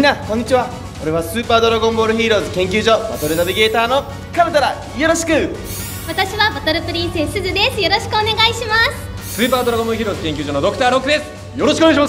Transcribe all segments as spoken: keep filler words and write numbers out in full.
んなこんにちは。俺はスーパードラゴンボールヒーローズ研究所バトルナビゲーターのカメタだ。よろしく。 私はバトルプリンセスすずです。よろしくお願いします。 スーパードラゴンボールヒーローズ研究所のドクターロックです。よろしくお願いします。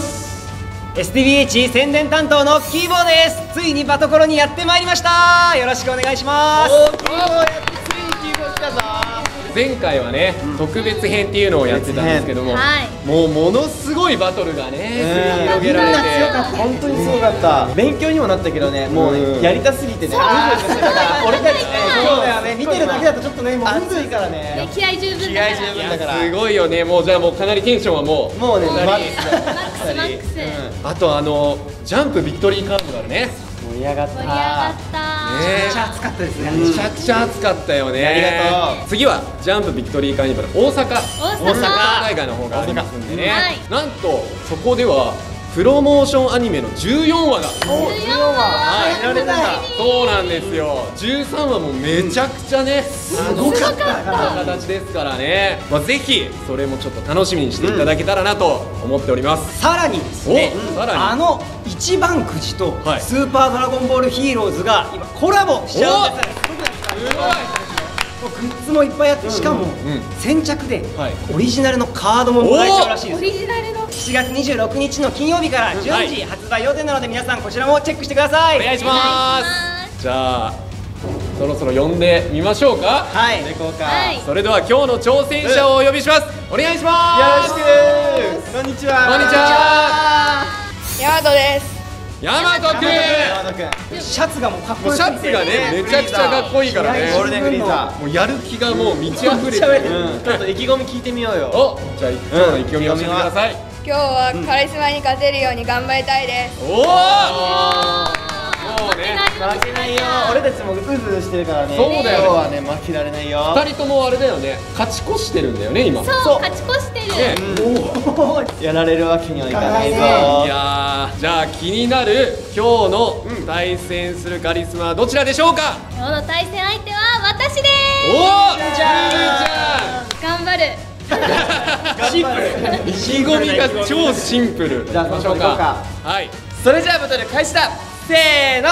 エスティービーエイチ 宣伝担当のキーボーです。ついにバトコロにやってまいりました。よろしくお願いします。 おー、キーボーやってついにキーボー来たぞ。 前回はね、うん、特別編っていうのをやってたんですけども、 はい、 もうものすごいバトルがね繰り広げられて、 本当にすごかった。勉強にもなったけどね、もうねやりたすぎてね、俺たちね、そうだよね、見てるだけだとちょっとね、もう熱いからね、 気合十分だから、 気合十分だから、 すごいよね。もうじゃあもうかなりテンションはもうもうね、マックスマックスマックス。 あとあのジャンプビクトリーカーニバルね、 盛り上がった。 盛り上がった。 めっちゃ暑かったですね。 めちゃくちゃ暑かったよね。 ありがとう。 次はジャンプビクトリーカーニバル大阪大阪大会の方がありますんでね、 はい、 なんとそこではプロモーションアニメのじゅうよんわがじゅうよんわはい見られてた。 そうなんですよ。じゅうさんわもめちゃくちゃね、すごかった形ですからね、まあ、ぜひそれもちょっと楽しみにしていただけたらなと思っております。 さらにですね、 おさらにあの一番くじとはいスーパードラゴンボールヒーローズが今コラボしちゃうんです。 すごい。 もうグッズもいっぱいあって、しかもん先着ではいオリジナルのカードももらえちゃうらしいオです。 リジナルのしちがつにじゅうろくにちの金曜日から順次発売予定なので、皆さんこちらもチェックしてください。 お願いします。じゃあそろそろ呼んでみましょうか。 はい、 行こうか。 はいそれでは今日の挑戦者をお呼びします。お願いします。 よろしく。こんにちは。 こんにちは。 ヤマトです。 ヤマトくん。 山田君。 シャツがもうかっこよシャツがねめちゃくちゃかっこいいからね。 ゴールデンフリーザもうやる気がもう満ち溢れてめっちゃる。 ー。うん、ちょっと意気込み聞いてみようよ。 お、じゃあ今日の意気込みを教えてください。 今日はカリスマに勝てるように頑張りたいです。 おお。もうね。 負けないよ。俺たちもうずうずしてるからね。 そうだよね今日はね負けられないよ。 二人ともあれだよね。勝ち越してるんだよね今。 そうそう勝ち越してる、 ねやられるわけにはいかないぞ。 いやー、じゃあ気になる今日の対戦するカリスマはどちらでしょうか。 今日の対戦相手は私でおお、 すーちゃす。頑張る。 シンプル。意気込みが超シンプル。 じゃあ行きましょう行こうかか。はい。 それじゃあバトル開始だ。せーの。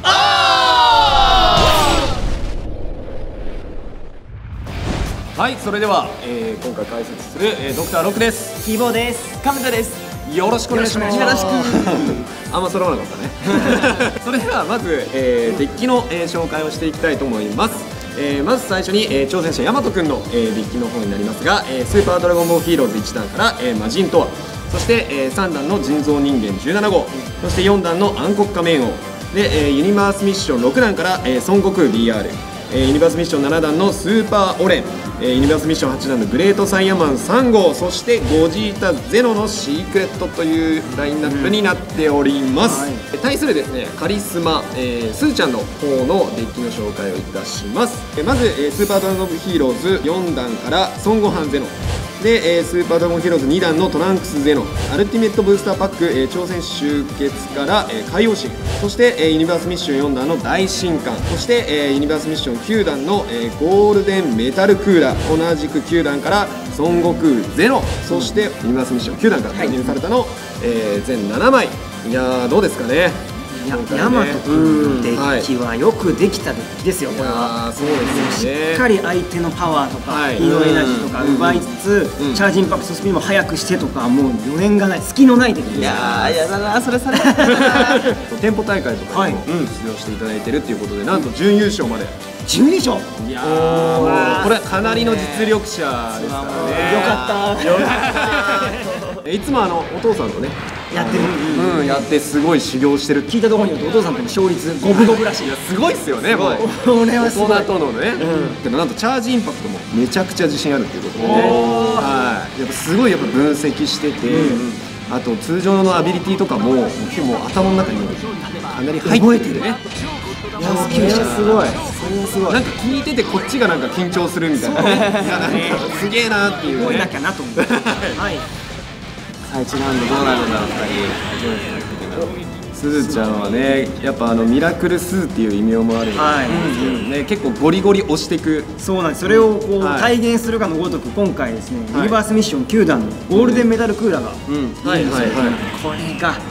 はい、それでは、えー、今回解説する、えー、ドクターロックです。 キーボーです。 カメタです。 よろしくお願いします。 よろしくあんま揃わなかったね。それではまず、えー、デッキの、えー、紹介をしていきたいと思います。えー、まず最初に、えー、挑戦者ヤマトくんの、えー、デッキの方になりますが、えー、スーパードラゴンボールヒーローズいちだんから、えー、魔人とは、そして、えー、さんだんの人造人間じゅうななごう、そしてよんだんの暗黒仮面王で、えー、ユニバースミッションろくだんから、えー、孫悟空 ディーアール、えー、ユニバースミッションななだんのスーパーオレン、えー、ユニバースミッションはちだんのグレートサイヤマンさんごう、そしてゴジータゼノのシークレットというラインナップになっております、 はい、 対するですねカリスマ、えー、すーちゃんの方のデッキの紹介をいたします。えー、まず、えー、スーパードラゴンヒーローズよんだんから孫悟飯ゼノで、えー、スーパードラゴンヒーローズにだんのトランクスゼノ、アルティメットブースターパック、えー、挑戦集結から、えー、海王神、そして、えー、ユニバースミッションよんだんの大神官、そして、えー、ユニバースミッションきゅうだんの、えー、ゴールデンメタルクーラー、同じくきゅうだんから孫悟空ゼノ、そしてユニバースミッションきゅうだんから加入されたの、えー、全ななまい。いやーどうですかね。 いや、 今回ねヤマト君のデッキはよくできたデッキですよ、これは。 あーそうですよね。 しっかり相手のパワーとか、 はいヒーローエナジーとか奪いつつ、 うんチャージインパクトスピードも速くしてとか、もう余念がない、隙のないデッキです。 いやーやだな、それされたな。 店舗大会とかにもはい出場していただいてるっていうことで、なんと準優勝まで。 準優勝。 いやーもうこれはかなりの実力者ですからね。 よかった。 よかった。いつもあのお父さんとねやってる。 うんやってすごい修行してる。 聞いたところによるとお父さんとの勝率五分五分らしい。 いやすごいっすよね。もうこれはすごい。 大人とのね。けどなんとチャージインパクトもめちゃくちゃ自信あるっていうことでね。はいやっぱすごいやっぱ分析してて、あと通常のアビリティとかも結構頭の中にかなり入ってるね。 いや、それはすごい。それはすごい。 なんか聞いててこっちがなんか緊張するみたいなね。いやなんかすげえなっていうね覚えなき。ゃなと思って。はい。 最一ラウンドどうなるんだろうふたり。 すずちゃんはね、やっぱあのミラクルスーっていう異名もあるんですけどね、結構ゴリゴリ押していく。 そうなんです。それをこうはい体現するかのごとく、今回ですね、 はいユニバースミッションきゅうだんのゴールデンメダルクーラーが、 うん、はいはいはい。 これが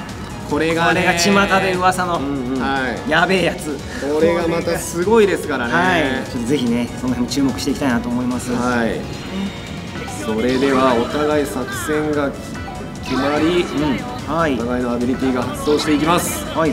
これがね、 これが巷で噂のはやべえやつ。 い、これがまたすごいですからね。 はい、ちょっとぜひね、その辺も注目していきたいなと思います。 はい、それではお互い作戦が決まり、うん、 はい、 お互いのアビリティが発動していきます。 はい。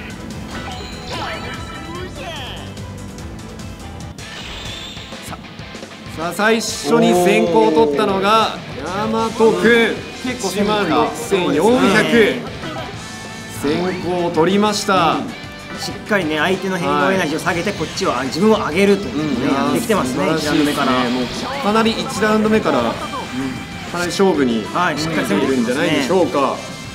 さあ最初に先行を取ったのが大和くん、いちまんろくせんよんひゃく、先行を取りました。 しっかりね、相手の変動エナジーを下げてこっちを自分を上げるというね、やってきてますね。いちラウンド目からもうかなりいちラウンド目からかなり勝負にはい、しっかり攻めているんじゃないでしょうか。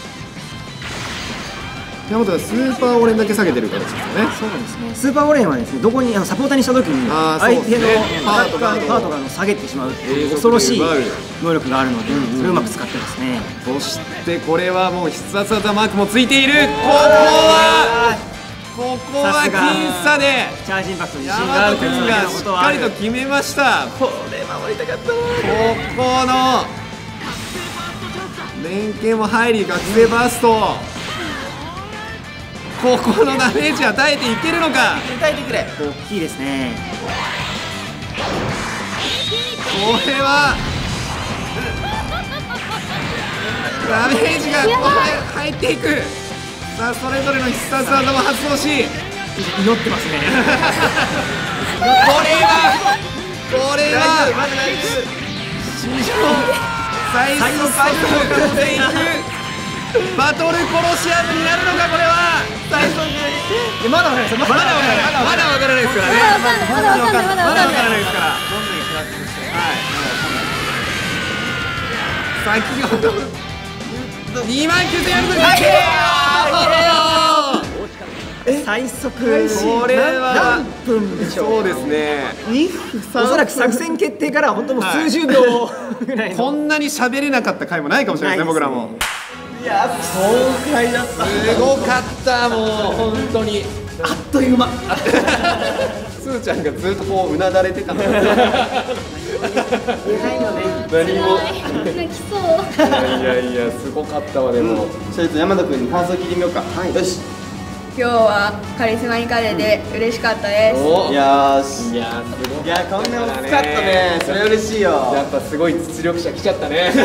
山本がスーパーオレンだけ下げてる形ですよね。 そうですね。スーパーオレンはですね、どこにあのサポーターにしたときにあー相手のそうですねパートガードパートガードを下げてしまうっていう恐ろしい能力があるので、それをうまく使ってますね。 そしてこれはもう必殺技マークもついている。ここはここは僅差でチャージインパクトに自信があ大和るという君がしっかりと決めました。これ守りたかったな。ここの連携も入り、学生バースト、ここのダメージ与えていけるのか。 与えてくれ。 大きいですね。 これはダメージが入っていく。さあそれぞれの必殺技も発動し、 祈ってますね。 これはこれは史上最速を超えていくバトルコロシアムになるのか。これは最速まだわからないです。まだまだわからない、まだわからないですからね。 まだわかんないまだわまだわかんないからないですから。はい。先ほどにまんきゅうせんよんひゃく最速これは何分でしょう。 そうですね。 おそらく作戦決定からは本当もう数十秒ぐらいの。 こんなに喋れなかった回もないかもしれないですね、僕らも。 いや爽快だった。 すごかった、もう本当に。 あっという間。 すーちゃんがずっとこううなだれてたの。何も。 泣きそう。 いやいやいや、すごかったわでも。 それと山田君に感想聞いてみようか。よし。 今日はカリスマに勝てて嬉しかったです。 おいやーし。 いやーすごい。 いやこんな大きかったね。それ嬉しいよ。 やっぱすごい実力者来ちゃったね。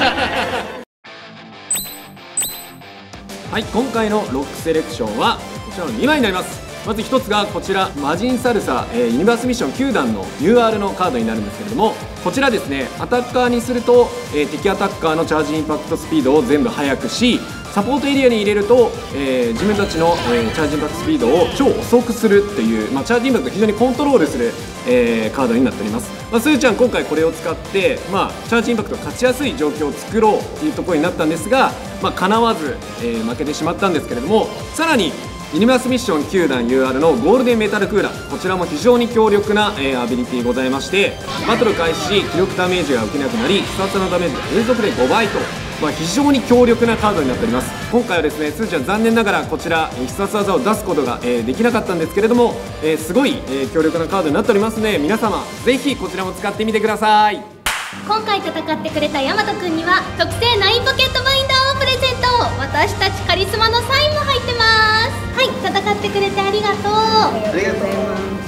はい、今回のロックセレクションはこちらのにまいになります。まずひとつがこちら魔人サルサ、えー、ユニバースミッションきゅうだんの ユーアール のカードになるんですけれども、こちらですね、アタッカーにすると、えー、敵アタッカーのチャージインパクトスピードを全部速くし、サポートエリアに入れると、えー、自分たちの、えー、チャージインパクトスピードを超遅くするっていう、まあ、チャージインパクトを非常にコントロールする、えー、カードになっております。まあ、すーちゃん今回これを使って、まあ、チャージインパクトを勝ちやすい状況を作ろうっていうところになったんですが、まあ、叶わず、えー、負けてしまったんですけれども、さらにユニバースミッションきゅうだん ユーアール のゴールデンメタルクーラー、こちらも非常に強力な、えー、アビリティございまして、バトル開始し気力ダメージが受けなくなり、必殺のダメージが連続でごばいと、まあ、非常に強力なカードになっております。今回はですね、すーちゃん残念ながらこちら必殺技を出すことが、えー、できなかったんですけれども、えー、すごい、えー、強力なカードになっておりますので、皆様ぜひこちらも使ってみてください。 今回戦ってくれた大和くんには特製ナインポケットバインダーをプレゼント。私たちカリスマのサインも入ってます。はい、戦ってくれてありがとう。 ありがとう。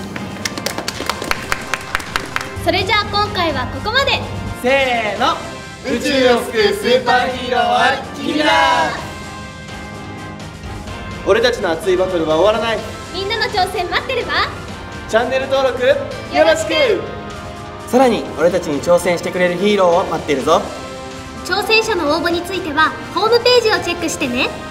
それじゃあ今回はここまで。 せーの。宇宙を救うスーパーヒーローは君だ。俺たちの熱いバトルは終わらない。 みんなの挑戦待ってれば。 チャンネル登録よろしく。 さらに俺たちに挑戦してくれるヒーローを待っているぞ。 挑戦者の応募についてはホームページをチェックしてね。